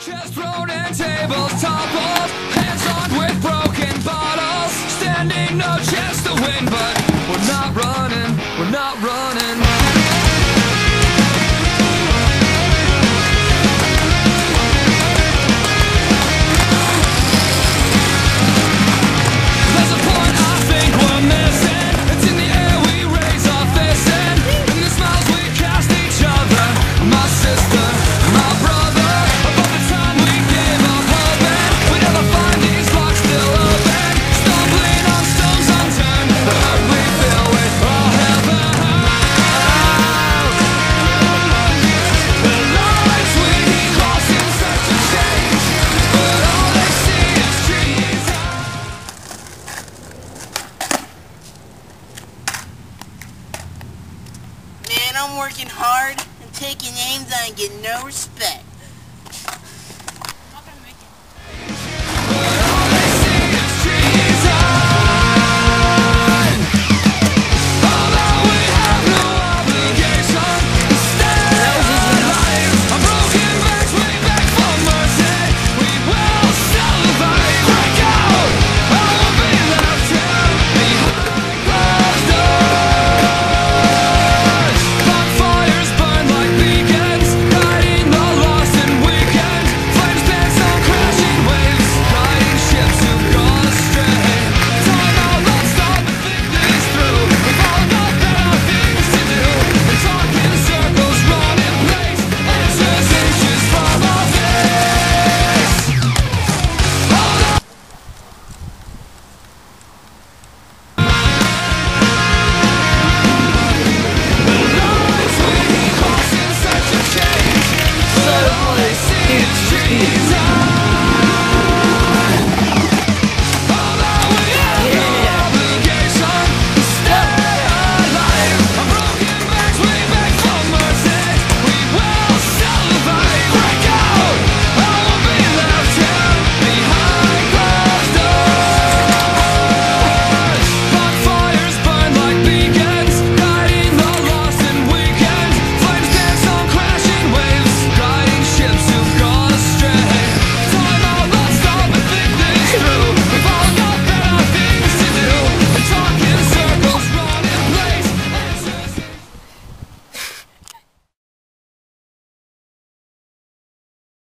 Chairs thrown and tables toppled, hands on with broken bottles. Standing, no chance to win, but we're not running, we're not running. There's a point I think we're missing. It's in the air we raise our fists in the smiles we cast each other. My sister, my brother. About the time we gave up hoping we'd never find these locks still open. Stumbling on stones unturned, the hurt we feel with all heaven. The lives we cross in search of change, but all they see is trees. Man, I'm working hard and taking names I ain't getting no respect. Trees